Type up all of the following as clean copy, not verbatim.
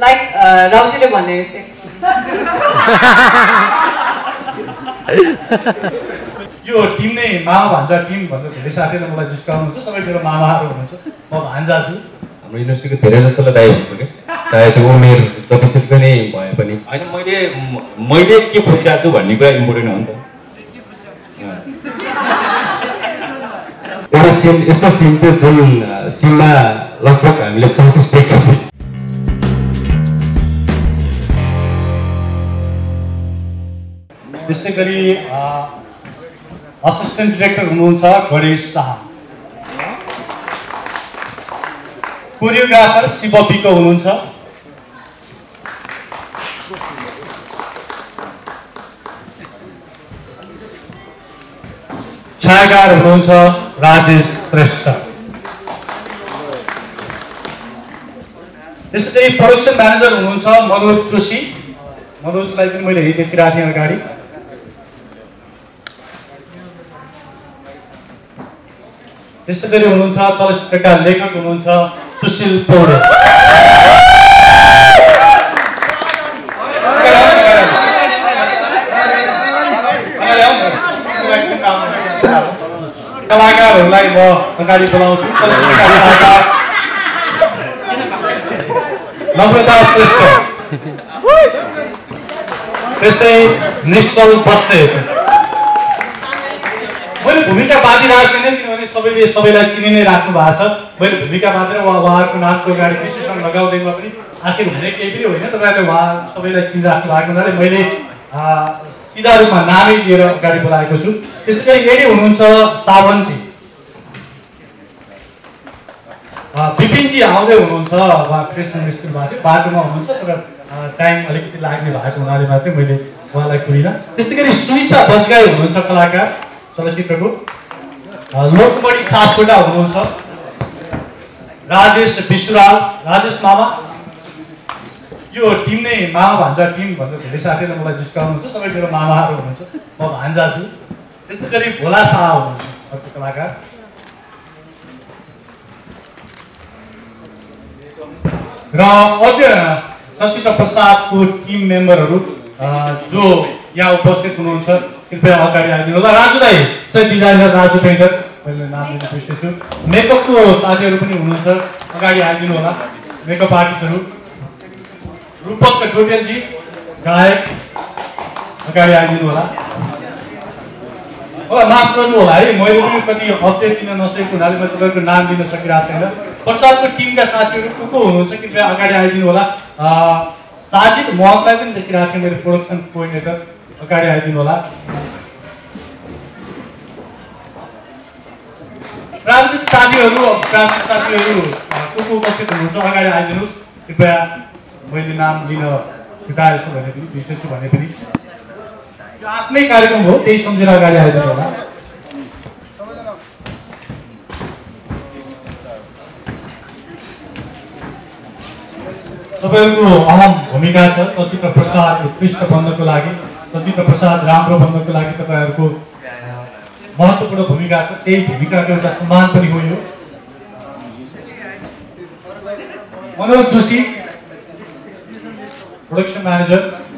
Like राउजीले भने यो team नै मामा भान्जा टिम भनेर धेरै साथीहरूले मलाई जिस्काउनुहुन्छ। सबै मेरो मामाहरू हुनुहुन्छ, म भान्जा छु। हाम्रो युनिभर्सिटीको धेरै जसोलाई दाइ हुन्छ कि चाहे त्यो उमेर जतिसुकै नै भए पनि होइन मैले के खोजिरहेको छु भन्ने कुरा इम्पोर्टेन्ट हो नि त। एउटा सिन यस्तो सिन थियो जुन सिनमा लगभग हामीले 34 टेक छ। त्यस्तै गरी असिस्टेन्ट डिरेक्टर हुनुहुन्छ गणेश शाह, कोरियोग्राफर शिव बिको हुनुहुन्छ, छायाकार हुनुहुन्छ राजेश श्रेष्ठ। त्यसै गरी प्रोडक्सन म्यानेजर हुनुहुन्छ मनोज जोशी। मनोजलाई पनि मैले यही देखिरहेको थिएँ अगाडि। त्यस्तै गरी हुनुहुन्छ चलचित्रका लेखक हुनुहुन्छ सुशील पौडेल। कलाकारहरूलाई म अगाडि बोलाउँछु। चलचित्रका कलाकार नम्रता श्रेष्ठ, त्यस्तै निश्चल बस्नेत। मैले भूमिका बाँधिरहेको छैन किनभने सबैले सबैलाई चिनि नै राख्नु भएको छ। मैले भूमिका बाँधेर उहाँहरूको नाचको अगाडि विशेषण लगाउँदैमा पनि आखिर हुने केही पनि होइन। तपाईँहरूले उहाँ सबैलाई चिनिराख्नु भएको हुनाले मैले सिधा रूपमा नामै लिएर अगाडि बोलाएको छु। त्यसै गरी यदि हुनुहुन्छ सावनजी, विपिनजी आउँदै हुनुहुन्छ। उहाँ कृष्ण मिस्त्री भएको थियो, बाटोमा हुनुहुन्छ तर टाइम अलिकति लाग्ने भएको हुनाले मात्रै मैले उहाँलाई कुरिनँ। त्यस्तै गरी सुइसा बजगाई हुनुहुन्छ कलाकार चलचित्रको। लोकमणि सापकोटा हुनुहुन्छ, राजेश विश्वराल, राजेश मामा। यो टिम नै मामा भान्जा टिम भनेर धेरै साथीहरूले मलाई जिस्काउनुहुन्छ। सबै मेरो मामाहरू हुनुहुन्छ, म भान्जा छु। त्यस्तै गरी भोला शाह हुनुहुन्छ अर्को कलाकार। र अझ चलचित्र प्रसादको टिम मेम्बरहरू जो यहाँ उपस्थित हुनुहुन्छ कृपया अगाडि आइदिनु होला। राजु दाई, सेट डिजाइनर राजु पेन्टर, मैले नाम लिन बिर्सेछु। मेकअपको साथीहरू पनि हुनुहुन्छ, अगाडि आइदिनु होला। मेकअप आर्टिस्टहरू रूपक टोटेलजी, गायक, अगाडि आइदिनु होला। माफ गर्नु होला है, मैले पनि कति अपडेट दिन नसकेको हुनाले म तपाईँको नाम लिन सकिरहेको छैन। प्रसादको टिमका साथीहरू को हुनुहुन्छ कृपया अगाडि आइदिनु होला। साजिद मोहम्मदलाई पनि देखिरहेको थिएँ मेरो प्रोडक्सन कोअर्डिनेटर, अगाडि आइदिनु होला। प्राविधिक साथीहरू को उपस्थित हुनुहुन्छ अगाडि आइदिनुहोस् कृपया। मैले नाम लिन छुटाएछु भने पनि बिर्सेछु भने पनि यो आफ्नै कार्यक्रम हो, त्यही सम्झेर अगाडि आइदिनु होला। तपाईँहरूको अहम भूमिका छ चलचित्र प्रसाद उत्कृष्ट बन्नको लागि, चलचित्र प्रसाद राम्रो बन्नको लागि तपाईँहरूको महत्त्वपूर्ण भूमिका छ। त्यही भूमिकाको एउटा सम्मान पनि हो यो। मनोज जोशी प्रोडक्सन म्यानेजर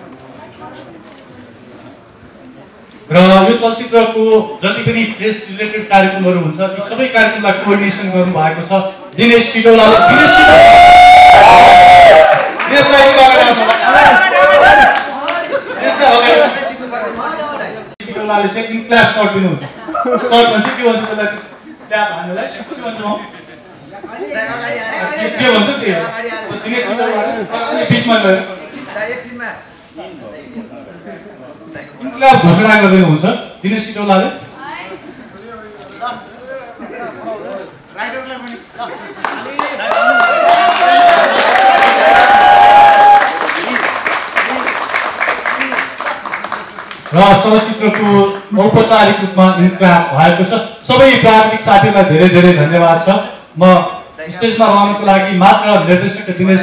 र यो चलचित्रको जति पनि प्रेस रिलेटेड कार्यक्रमहरू हुन्छ ती सबै कार्यक्रमलाई कोअर्डिनेसन गर्नुभएको छ दिनेश सिटौलाले। सिटौलाले चाहिँ क्लास सर्ट दिनुहुन्छ। सर्ट भन्छ के भन्छ त्यसलाई? ट्याप हान्नुलाई के भन्छ? के भन्छ त्यो? दिनेश सिटौलाले बिचमा गएर इन्क्लाब घोषणा गर्दै हुन्छ दिनेश सिटौलाले। र चलचित्रको औपचारिक रूपमा इन्क्लाब भएको छ। सबै प्राविधिक साथीहरूलाई धेरै धेरै धन्यवाद छ। म स्टेजमा रहनको लागि मात्र निर्देशक दिनेश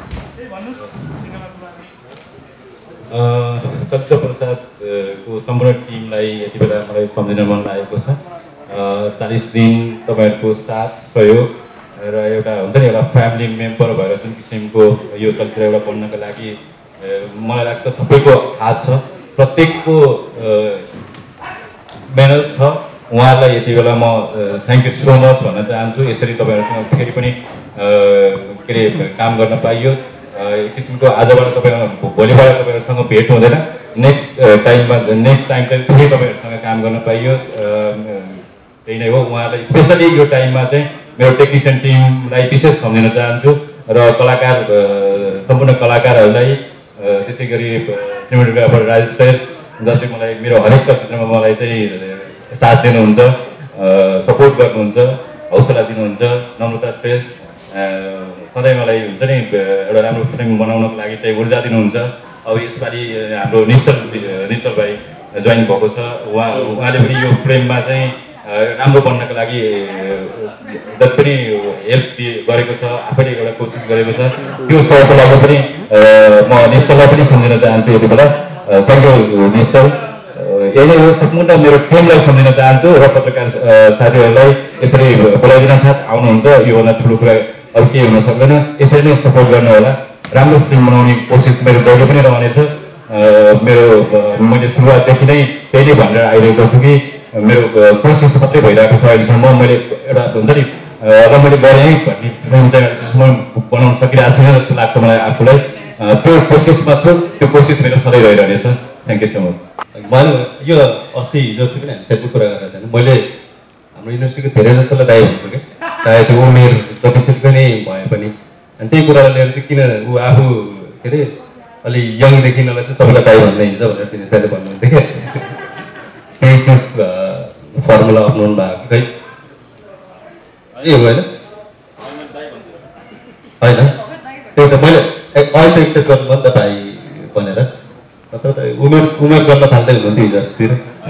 चलचित्र प्रसादको सम्पूर्ण टिमलाई यति बेला मलाई सम्झिन मन लागेको छ। 40 दिन तपाईँहरूको साथ सहयोग र एउटा हुन्छ नि एउटा फ्यामिली मेम्बर भएर जुन किसिमको यो चलचित्र एउटा बन्नको लागि मलाई लाग्छ सबैको हात छ, प्रत्येकको मेहनत छ। उहाँहरूलाई यति बेला म थ्याङ्क यू सो मच भन्न चाहन्छु। यसरी तपाईँहरूसँग फेरि पनि के अरे काम गर्न पाइयोस्। एक किसिमको आजबाट तपाईँहरू भोलिबाट तपाईँहरूसँग भेट हुँदैन, नेक्स्ट टाइम चाहिँ फेरि तपाईँहरूसँग काम गर्न पाइयोस्, त्यही नै हो। उहाँहरूलाई स्पेसली यो टाइममा चाहिँ मेरो टेक्निसियन टिमलाई विशेष सम्झिन चाहन्छु र कलाकार सम्पूर्ण कलाकारहरूलाई, त्यसै गरी सिनेमाटोग्राफर राजेश श्रेष्ठ जसले मलाई मेरो हरेक चलचित्रमा मलाई चाहिँ साथ दिनुहुन्छ, सपोर्ट गर्नुहुन्छ, हौसला दिनुहुन्छ, नम्रता श्रेष्ठ सधैँ मलाई हुन्छ नि एउटा राम्रो फिल्म बनाउनको लागि चाहिँ ऊर्जा दिनुहुन्छ। अब यसपालि हाम्रो निश्चल भाइ जोइन भएको छ, उहाँले पनि यो फिल्ममा चाहिँ राम्रो बन्नको लागि जति पनि हेल्प गरेको छ, आफैले एउटा कोसिस गरेको छ, त्यो सबको लागि पनि म निश्चललाई पनि सम्झिन चाहन्छु यति बेला। Thank you Nischal. यही हो, सम्पूर्ण मेरो टिमलाई सम्झिन चाहन्छु र पत्रकार साथीहरूलाई यसरी बोलाइदिन साथ आउनुहुन्छ, योभन्दा ठुलो कुरा अब केही हुन सक्दैन। यसरी नै सपोर्ट गर्नु होला, राम्रो फिल्म बनाउने कोसिस मेरो जहिले पनि रहनेछ। मैले सुरुवातदेखि नै त्यही नै भनेर आइरहेको छु कि मेरो कोसिस मात्रै भइरहेको छ अहिलेसम्म। मैले एउटा हुन्छ नि र मैले गरेँ भन्ने फिल्म चाहिँ अहिलेसम्म बनाउन सकिरहेको छैन जस्तो लाग्छ मलाई आफूलाई। त्यो कोसिसमा छु, त्यो कोसिस मेरो सधैँ रहिरहनेछ। Thank you so much. मैले यो अस्ति हिजो अस्ति पनि हामी सेटको कुरा गरेर थिएन, मैले हाम्रो युनिभर्सिटीको धेरै जसोलाई दाइ भन्छु कि चाहे त्यो उमेर जतिसुकै नै भए पनि। अनि त्यही कुरालाई लिएर चाहिँ किन ऊ आफू के अरे अलि यङ देखिनलाई चाहिँ सबैलाई दाइ भन्दै हिँड्छ भनेर दिनेश दाइले भन्नुहुन्थ्यो क्या। त्यही चिज फर्मुला अप्नाउनु भएको खै ए हो होइन होइन त्यही त मैले अहिले त एक्सेप्ट गर्नु भयो नि त भाइ भनेर, नत्र त उमेर गर्न थाल्दै हुनुहुन्थ्यो हिजो अस्तितिर।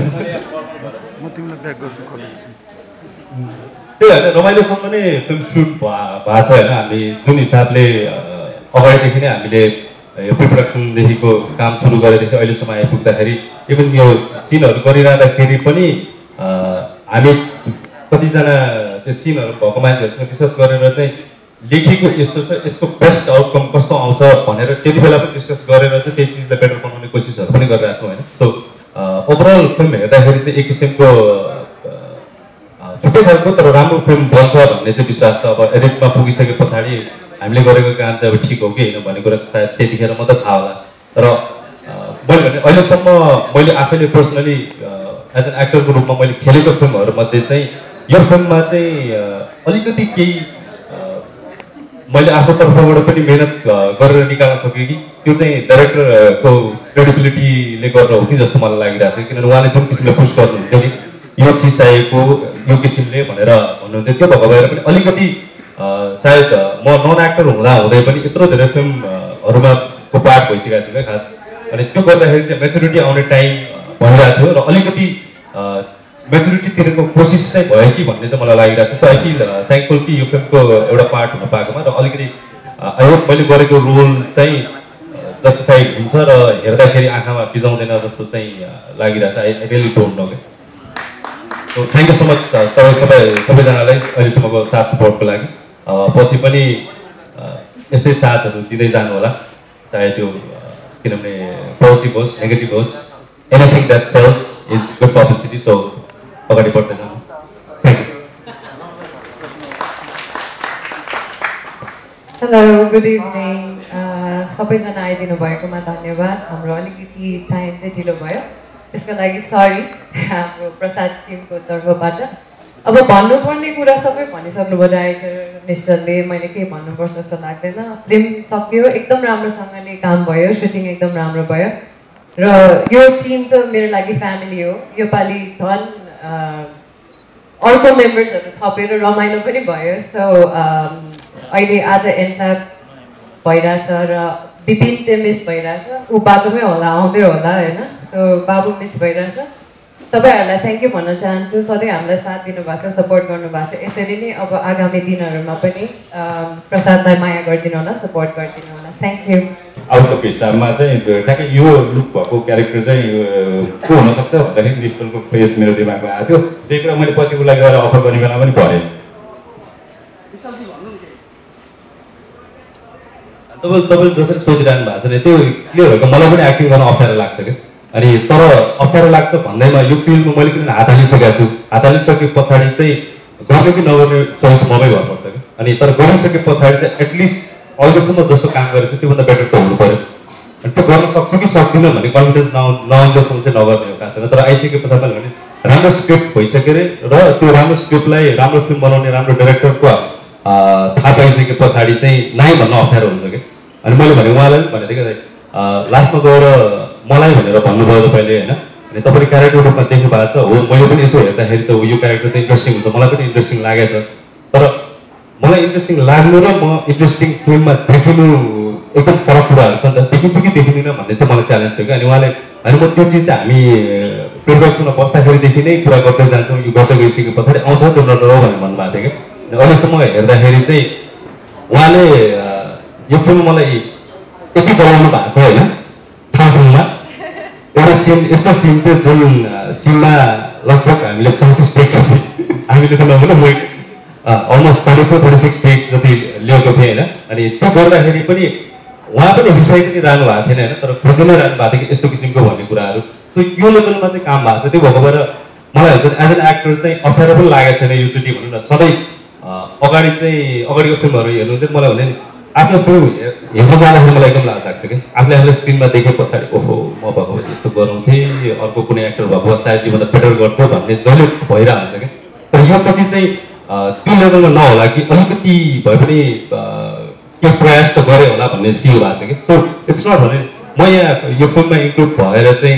त्यही होइन, रमाइलोसँग नै फिल्म सुट भएको छ होइन। हामी जुन हिसाबले अगाडिदेखि नै हामीले यो प्रिप्रोडक्सनदेखिको काम सुरु गरेदेखि अहिलेसम्म आइपुग्दाखेरि इभन यो सिनहरू गरिरहँदाखेरि पनि हामी कतिजना त्यो सिनहरू भएको मान्छेहरूसँग डिस्कस गरेर चाहिँ लेखेको यस्तो छ, यसको बेस्ट आउटकम कस्तो आउँछ भनेर त्यति बेला पनि डिस्कस गरेर चाहिँ त्यही चिजलाई बेटर बनाउने कोसिसहरू पनि गरिरहेको छौँ होइन। सो ओभरअल फिल्म हेर्दाखेरि चाहिँ एक किसिमको छुट्टै खालको तर राम्रो फिल्म बन्छ भन्ने चाहिँ विश्वास छ। अब एडिटमा पुगिसके पछाडि हामीले गरेको काम चाहिँ अब ठिक हो कि होइन भन्ने कुरा सायद त्यतिखेर मात्रै थाहा होला। तर मैले भने अहिलेसम्म मैले आफैले पर्सनली एज एन एक्टरको रूपमा मैले खेलेको फिल्महरूमध्ये चाहिँ यो फिल्ममा चाहिँ अलिकति केही मैले आफ्नो तर्फबाट पनि मेहनत गरेर निकाल्न सकेँ कि त्यो चाहिँ डाइरेक्टरको क्रेडिबिलिटीले गर्दा हो कि जस्तो मलाई लागिरहेको छ। किनभने उहाँले जुन किसिमले पुस्ट गर्नुहुन्थ्यो नि यो चिज चाहिएको यो किसिमले भनेर भन्नुहुन्थ्यो, त्यो भएको भएर पनि अलिकति सायद म नन एक्टर हुँदै पनि यत्रो धेरै फिल्महरूमा को पार्ट भइसकेको छु क्या खास। अनि त्यो गर्दाखेरि चाहिँ मेच्युरिटी आउने टाइम भइरहेको थियो र अलिकति मेच्युरिटीतिरको कोसिस चाहिँ भयो कि भन्ने चाहिँ मलाई लागिरहेको छ। सो आई फिल थ्याङ्कफुल कि यो फिल्मको एउटा पार्ट हुन पाएकोमा र अलिकति आई होप मैले गरेको रोल चाहिँ जस्टिफाई हुन्छ र हेर्दाखेरि आँखामा बिजाउँदैन जस्तो चाहिँ लागिरहेछ। आई रियली डोन्ट नो क्या। So thank you so much सबैजनालाई अहिलेसम्मको साथ सपोर्टको लागि। पछि पनि यस्तै साथहरू दिँदै जानु होला, चाहे त्यो किनभने पोजिटिभ होस् नेगेटिभ होस्, anything that sells is good publicity. So अगाडि बढ्दै जानु। Thank you. Hello, good evening. सबैजना आइदिनु भएकोमा धन्यवाद। हाम्रो अलिकति टाइम चाहिँ ढिलो भयो, त्यसको लागि सरी हाम्रो प्रसाद टिमको तर्फबाट। अब भन्नुपर्ने कुरा सबै भनिसक्नुभयो डाइरेक्टर निश्चलले, मैले केही भन्नुपर्छ जस्तो लाग्दैन। फिल्म सक्यो, एकदम राम्रोसँगले काम भयो, सुटिङ एकदम राम्रो भयो र यो टिम त मेरो लागि फ्यामिली हो। योपालि झन् अर्को मेम्बर्सहरू थपेर रमाइलो पनि भयो। सो अहिले आज एन्ड भइरहेछ र विपिन चाहिँ मिस भइरहेछ, ऊ बाटोमै होला आउँदै होला होइन। सो बाबु मिस भइरहेछ। तपाईँहरूलाई थ्याङ्क यू भन्न चाहन्छु, सधैँ हामीलाई साथ दिनुभएको छ, सपोर्ट गर्नुभएको छ। यसरी नै अब आगामी दिनहरूमा पनि प्रसादलाई माया गरिदिनु होला, सपोर्ट गरिदिनु होला। Thank you. आउटको हिसाबमा चाहिँ ठ्याक्कै यो लुक भएको क्यारेक्टर चाहिँ को हुनसक्छ भन्दाखेरि निश्चलको फेस मेरो दिमागमा आएको थियो। त्यही कुरा मैले पछि उसलाई गएर अफर गर्ने बेला पनि परेँ। तपाईँले जसरी सोचिरहनु भएको छ नि त्यो क्लियर भएको मलाई पनि एक्टिङ गर्न अप्ठ्यारो लाग्छ क्या अनि तर अप्ठ्यारो लाग्छ भन्दैमा यो फिल्डमा मैले किन हात हालिसकेको छु हात हालिसके पछाडि चाहिँ गर्ने कि नगर्ने चोइस ममै गर्नुपर्छ क्या अनि तर गरिसके पछाडि चाहिँ एटलिस्ट अहिलेसम्म जस्तो काम गरेको छु त्योभन्दा बेटर त हुनु पऱ्यो अनि त्यो गर्न सक्छु कि सक्दिनँ भन्ने कन्फिडेन्स नआउँदैसम्म चाहिँ नगर्ने हो खास तर आइसके पछाडि मैले भने राम्रो स्क्रिप्ट भइसक्यो अरे र त्यो राम्रो स्क्रिप्टलाई राम्रो फिल्म बनाउने राम्रो डाइरेक्टरको थाहा पाइसके पछाडि चाहिँ नाइ भन्न अप्ठ्यारो हुन्छ क्या अनि मैले भने उहाँलाई पनि भनेको थिएँ लास्टमा गएर मलाई भनेर भन्नुभयो तपाईँले होइन अनि तपाईँले क्यारेक्टर रूपमा देख्नु भएको छ हो मैले पनि यसो हेर्दाखेरि त यो क्यारेक्टर त इन्ट्रेस्टिङ हुन्छ मलाई पनि इन्ट्रेस्टिङ लागेको छ तर मलाई इन्ट्रेस्टिङ लाग्नु र म इन्ट्रेस्टिङ फिल्ममा देखिनु एकदम फरक कुराहरू छ नि त देखिन्छु कि देखिँदिनँ भन्ने चाहिँ मलाई च्यालेन्ज थियो क्या अनि उहाँले होइन म त्यो चिज चाहिँ हामी प्रोडक्सनमा बस्दाखेरिदेखि नै कुरा गर्दै जान्छौँ यो गर्दै गइसके पछाडि आउँछ त्यो नडराउ भनेर भन्नुभएको थियो क्या अनि अहिलेसम्म हेर्दाखेरि चाहिँ उहाँले यो फिल्म मलाई यति बनाउनु भएको छ होइन ठाउँमा एउटा सिन यस्तो सिन थियो जुन सिनमा लगभग हामीले 34 टेक छ हामीले त नभनौँ मैले अलमोस्ट 34-36 टेक्स जति लिएको थिएँ होइन अनि त्यो गर्दाखेरि पनि उहाँ पनि रिसाइ पनि रहनु भएको थिएन होइन तर खोजी नै रहनु भएको थियो कि यस्तो किसिमको भन्ने कुराहरू सो यो लेभलमा चाहिँ काम भएको छ त्यो भएको भएर मलाई हुन्छ एज एन एक्टर चाहिँ अप्ठ्यारो पनि लागेको छैन योचोटि भनौँ न सधैँ अगाडिको फिल्महरू हेर्नुहुन्थ्यो मलाई भने आफ्नो फिल्म हेर्न जाँदाखेरि मलाई एकदम लाग्छ कि आफूले स्क्रिनमा देखे पछाडि ओहो म भएको यस्तो गराउँथेँ अर्को कुनै एक्टर भएको सायद योभन्दा बेटर गर्थ्यो भन्ने जहिले भइरहेको हुन्छ क्या तर योचोटि चाहिँ त्यो लेभलमा नहोला कि अलिकति भए पनि के प्रयास त गरेँ होला भन्ने फिल भएको छ कि सो इट्स नट भने म यहाँ यो फिल्ममा इन्क्लुड भएर चाहिँ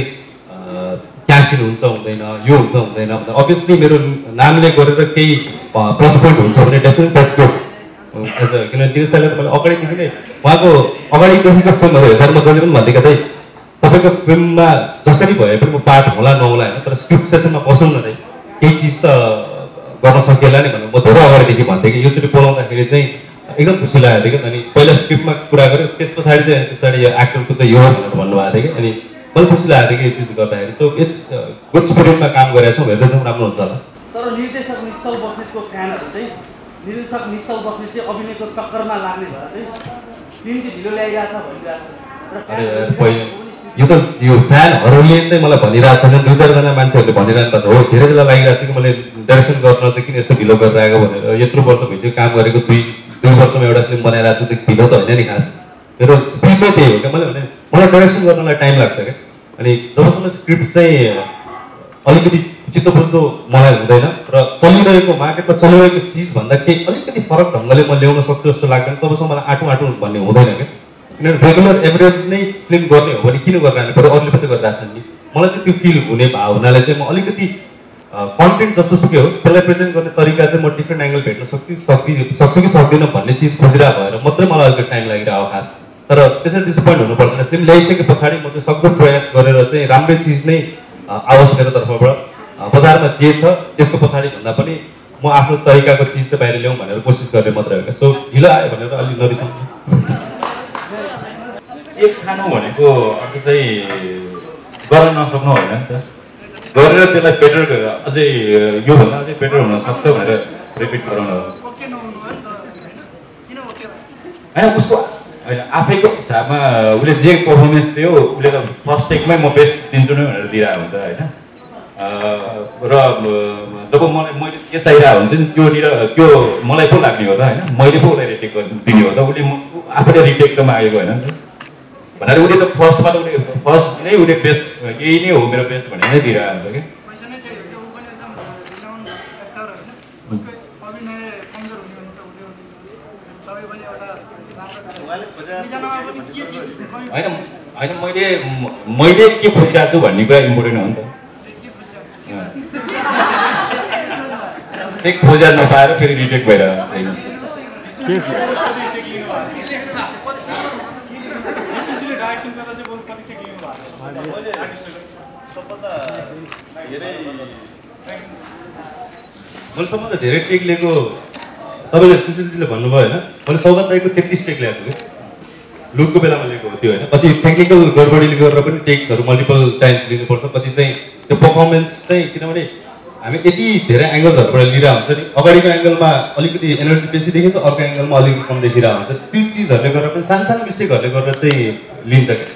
क्यासिन हुन्छ हुँदैन यो हुन्छ हुँदैन भन्दा अभियसली मेरो नामले गरेर केही प्लस पोइन्ट हुन्छ भने definite that's good as a किनभने दिनेशलाई त मैले अगाडिदेखि नै उहाँको अगाडिदेखिको फिल्महरू हेर्दा म जहिले पनि भनिदिएको थिएँ तपाईँको फिल्ममा जसरी भए पनि म पार्ट होला नहोला होइन तर स्क्रिप्ट सेसनमा बसौँ न केही चिज त गर्न सकिएला नि भनेर म धेरै अगाडिदेखि भन्थेँ कि योचोटि बोलाउँदाखेरि चाहिँ एकदम खुसी लागेको थियो कि अनि पहिला स्क्रिप्टमा कुरा गऱ्यो त्यस पछाडि यो एक्टरको चाहिँ यो भनेर भन्नुभएको थियो कि अनि मलाई खुसी लागेको थियो कि यो चिज गर्दाखेरि सो इट्स गुड स्पिरिटमा काम गरेको छौँ हेर्दैछौँ राम्रो हुन्छ होला तर निर्देशक निश्चल बस्नेतको फ्यानहरू चाहिँ निर्देशक निश्चल बस्नेत चाहिँ अभिनयको टक्करमा लाग्ने भएर चाहिँ फिल्म चाहिँ ढिलो ल्याइरहेको छ भनिरहेको यो त यो फ्यानहरूले चाहिँ मलाई भनिरहेको छैन 2-4जना मान्छेहरूले भनिरहनु भएको छ हो धेरै बेला लागिरहेको छ कि मैले डाइरेक्सन गर्न चाहिँ किन यस्तो ढिलो गरेर आएको भनेर यत्रो वर्ष भइसक्यो काम गरेको 2 वर्षमा एउटा फिल्म बनाइरहेको छु त्यो ढिलो त होइन नि खास मेरो स्पिडमै त्यही हो क्या मैले मलाई डाइरेक्सन गर्नलाई टाइम लाग्छ क्या अनि जबसम्म स्क्रिप्ट चाहिँ अलिकति चित्त बुझ्दो मलाई हुँदैन र चलिरहेको मार्केटमा चलिरहेको चिजभन्दा केही अलिकति फरक ढङ्गले म ल्याउन सक्छु जस्तो लाग्दैन तबसम्म मलाई आँटु भन्ने हुँदैन क्या किनभने रेगुलर एभरेज नै फिल्म गर्ने हो भने किन गरिरहनु पऱ्यो अरूले पनि गरिरहेको छन् नि मलाई चाहिँ त्यो फिल हुने भावनाले चाहिँ म अलिकति कन्टेन्ट जस्तो सुकै होस् त्यसलाई प्रेजेन्ट गर्ने तरिका चाहिँ म डिफ्रेन्ट एङ्गल भेट्न सक्छु कि सक्दिनँ भन्ने चिज खोजिरहेको भएर मात्रै मलाई अलिकति टाइम लागिरहेको खास तर त्यसरी डिसपोइन्ट हुनु पर्दैन फिल्म ल्याइसके पछाडि म चाहिँ सक्दो प्रयास गरेर चाहिँ राम्रै चिज नै आओस् मेरो तर्फबाट बजारमा जे छ त्यसको पछाडि भन्दा पनि म आफ्नो तरिकाको चिज चाहिँ बाहिर ल्याउँ भनेर कोसिस गर्ने मात्रै हो क्या सो ढिलो आयो भनेर अलिक नरिसाउनु एक खानु भनेको अर्थ चाहिँ गर्न नसक्नु होइन नि त गरेर त्यसलाई बेटर अझै योभन्दा अझै बेटर हुनसक्छ भनेर रिपिट गराउनु हो होइन उसको होइन आफैको हिसाबमा उसले जे पर्फर्मेन्स दियो उसले त फर्स्ट टेकमै म बेस्ट दिन्छु नै भनेर दिइरहेको हुन्छ होइन र जब मैले के चाहिरहेको हुन्छ नि त्यो मलाई पो लाग्ने हो त होइन मैले पो उसलाई रिटेक दिने हो त उसले आफैले रिटेक त मागेको होइन नि त भनेर उसले त फर्स्टमा त फर्स्ट नै उसले बेस्ट यही नै हो मेरो बेस्ट भनेर नै दिइरहेको हुन्छ कि होइन होइन मैले के खोजिरहेको छु भन्ने कुरा इम्पोर्टेन्ट हो नि त त्यही खोजेर नपाएर फेरि रिटेक भएर मैले सबभन्दा धेरै टेक लिएको तपाईँले सुशीलजीले भन्नुभयो होइन मैले सौगात दाइको 33 टेक ल्याएको छु कि लुटको बेलामा लिएको हो त्यो होइन कति टेक्निकल गडबडीले गरेर पनि टेक्सहरू मल्टिपल टाइम्स लिनुपर्छ कति चाहिँ त्यो पर्फर्मेन्स चाहिँ किनभने हामी यति धेरै एङ्गल्सहरूबाट लिइरहेको हुन्छ नि अगाडिको एङ्गलमा अलिकति एनर्जी बेसी देखिन्छ अर्को एङ्गलमा अलिकति कम देखिरहेको हुन्छ त्यो चिजहरूले गर्दा पनि सानो सानो विषयहरूले गर्दा चाहिँ लिन्छ क्या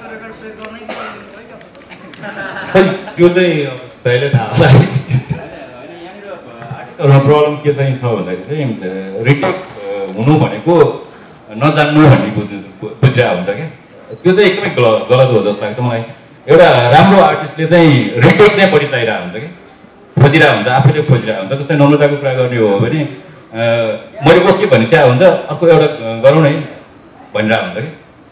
त्यो चाहिँ तैँले थाहा होला आर्टिस्टहरूमा प्रब्लम के चाहिँ छ भन्दाखेरि चाहिँ रिटेक हुनु भनेको नजान्नु भन्ने बुझिरहेको हुन्छ क्या त्यो चाहिँ एकदमै गलत हो जस्तो लाग्छ मलाई एउटा राम्रो आर्टिस्टले चाहिँ रिटेक चाहिँ बढी चाहिरहेको हुन्छ कि खोजिरहेको हुन्छ आफैले खोजिरहेको हुन्छ जस्तै नम्रताको कुरा गर्ने हो भने मैले ओके भनिसकेको हुन्छ अर्को एउटा गरौँ न है भनिरहेको हुन्छ कि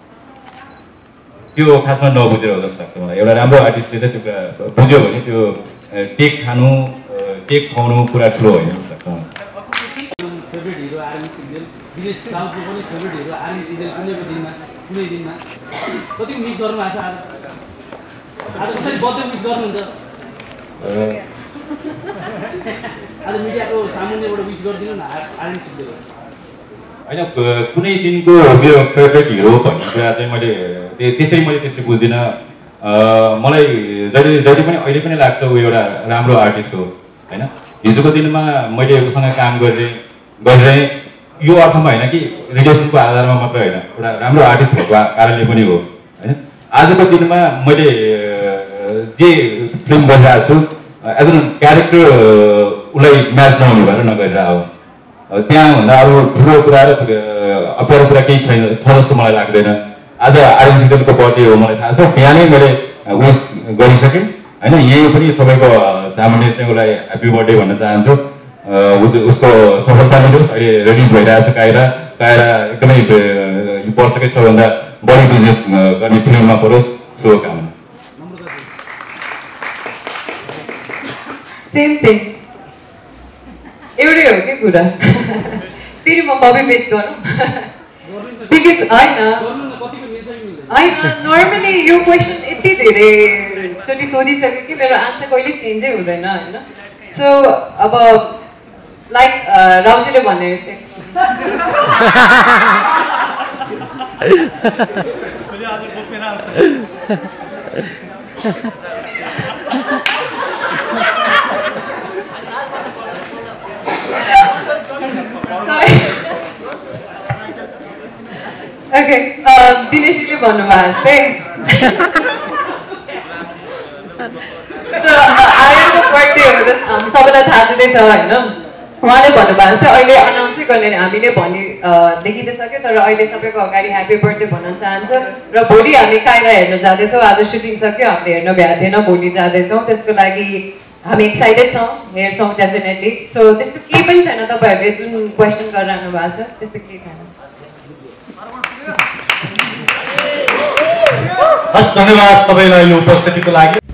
त्यो खासमा नबुझेर हो जस्तो लाग्छ मलाई एउटा राम्रो आर्टिस्टले चाहिँ त्यो कुरा बुझ्यो भने त्यो टेक खानु टेक खुवाउनु कुरा ठुलो होइन जस्तो लाग्छ मलाई फेभरेट हिरो आर्मी सिरियल विदेश साउथको पनि फेभरेट हिरो आर्मी सिरियल कुनै दिनमा कति मिस गर्नु भएको छ आज कसरी बर्थडे मिस गर्नुहुन्छ आज मिडियाको सामुन्नेबाट विस गरिदिनु न आर्मी सिरियल होइन कुनै दिनको मेरो फेभरेट हिरो भन्ने कुरा चाहिँ मैले त्यसरी बुझ्दिनँ मलाई जहिले पनि अहिले पनि लाग्छ ऊ एउटा राम्रो आर्टिस्ट हो होइन हिजोको दिनमा मैले उसँग काम गरेँ यो अर्थमा होइन कि रिलेसनको आधारमा मात्र होइन एउटा राम्रो आर्टिस्ट भएको कारणले पनि हो होइन आजको दिनमा मैले जे फिल्म गरिरहेको छु एज अ क्यारेक्टर उसलाई म्याच नहुने भएर नगरिरहेको हो त्यहाँभन्दा अरू ठुलो कुरा र अप्ठ्यारो कुरा केही छैन छ जस्तो मलाई लाग्दैन आज आर्यन सिक्देलको बर्थडे हो मलाई थाहा छ त्यहाँ नै मैले विस गरिसकेँ होइन यही पनि सबैको सामान्य चाहिँ उसलाई ह्याप्पी बर्थडे भन्न चाहन्छु उसको सफलता मिलोस् अहिले रिलिज भइरहेको छ कायरा एकदमै यो वर्षकै सबैभन्दा बढी बिजनेस गर्ने फिल्ममा परोस् शुभकामना सेम थिङ एउटै हो कि कुरा फेरि म कपी पेस्ट गरौँ बिकज होइन नर्मली यो क्वेसन यति धेरैचोटि सोधिसक्यो कि मेरो आन्सर कहिले चेन्जै हुँदैन होइन सो अब लाइक राउजीले भने ओके दिनेशजीले भन्नुभएको जस्तै आर्यनको बर्थडे हो हामी सबैलाई थाहा छँदैछ होइन उहाँले भन्नुभएको जस्तै अहिले अनाउन्सै गर्ने हामीले भनि देखिदिइसक्यो तर अहिले सबैको अगाडि ह्याप्पी बर्थडे भन्न चाहन्छ र भोलि हामी कायरा हेर्न जाँदैछौँ आज सुटिङ सक्यो हामीले हेर्न भ्याएको थिएन भोलि जाँदैछौँ त्यसको लागि हामी एक्साइटेड छौँ हेर्छौँ डेफिनेटली सो त्यस्तो केही पनि छैन तपाईँहरूले जुन क्वेसन गरिरहनु भएको छ त्यस्तो केही छैन हस् धन्यवाद सबैलाई यो उपस्थितिको लागि